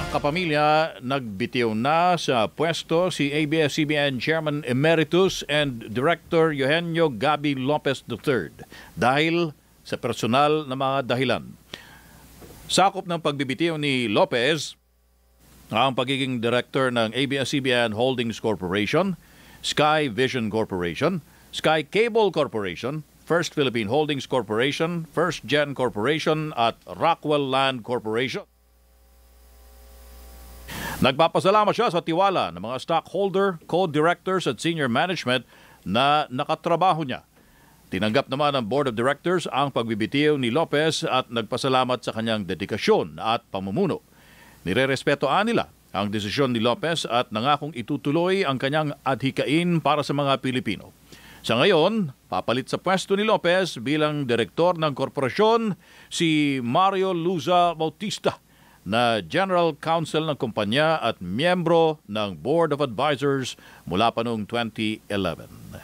kapamilya, nagbitiw na sa pwesto si ABS-CBN Chairman Emeritus and Director Eugenio Gabi Lopez III dahil sa personal na mga dahilan. Sakop ng pagbibitiw ni Lopez ang pagiging director ng ABS-CBN Holdings Corporation, Sky Vision Corporation, Sky Cable Corporation, First Philippine Holdings Corporation, First Gen Corporation at Rockwell Land Corporation. Nagpapasalamat siya sa tiwala ng mga stockholder, co-directors at senior management na nakatrabaho niya. Tinanggap naman ng Board of Directors ang pagbibitiw ni Lopez at nagpasalamat sa kanyang dedikasyon at pamumuno. Nirerespetoan nila ang desisyon ni Lopez at nangakong itutuloy ang kanyang adhikain para sa mga Pilipino. Sa ngayon, papalit sa pwesto ni Lopez bilang direktor ng korporasyon si Mario Luza Bautista na General Counsel ng kumpanya at miyembro ng Board of Advisors mula pa noong 2011.